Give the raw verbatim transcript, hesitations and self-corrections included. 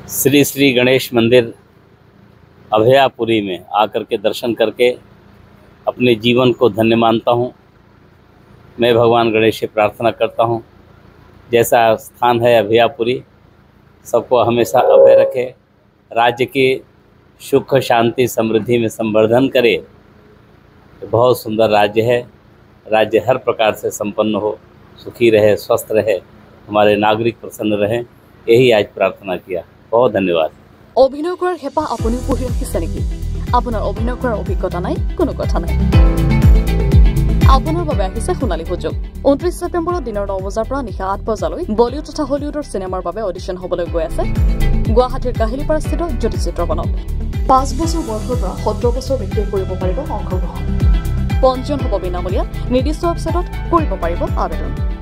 श्री श्री गणेश मंदिर अभयापुरी में आकर के दर्शन करके अपने जीवन को धन्य मानता हूँ। मैं भगवान गणेश से प्रार्थना करता हूँ, जैसा स्थान है अभयापुरी सबको हमेशा अभय रखे, राज्य की सुख शांति समृद्धि में संवर्धन करे। बहुत सुंदर राज्य है, राज्य हर प्रकार से संपन्न हो, सुखी रहे, स्वस्थ रहे, हमारे नागरिक प्रसन्न रहें, यही आज प्रार्थना किया। बहुत धन्यवाद। অভিনয় কৰাৰ হেপা আপুনি পঢ়ি ৰাখিছে নেকি? আপোনাৰ অভিনয় কৰাৰ অভিজ্ঞতা নাই? কোনো কথা নাই। আপোনাৰ বাবে আহিছে সোণালী সুযোগ। ঊনত্ৰিশ ছেপ্টেম্বৰত দিনৰ ন বজাৰ পৰা নিশা আঠ বজালৈ বলিউড তথা হলিউডৰ চিনেমাৰ বাবে অডিশ্যন হ'বলৈ গৈ আছে গুৱাহাটীৰ কাহিলীপাৰাস্থিত জ্যোতি চিত্ৰবনত। পাঁচ বছৰ বয়সৰ পৰা সত্তৰ বছৰ ব্যক্তিয়ে কৰিব পাৰিব অংশগ্ৰহণ। পঞ্জীয়ন হ'ব বিনামূলীয়া, নিৰ্দিষ্ট ৱেবছাইটত কৰিব পাৰিব আবেদন।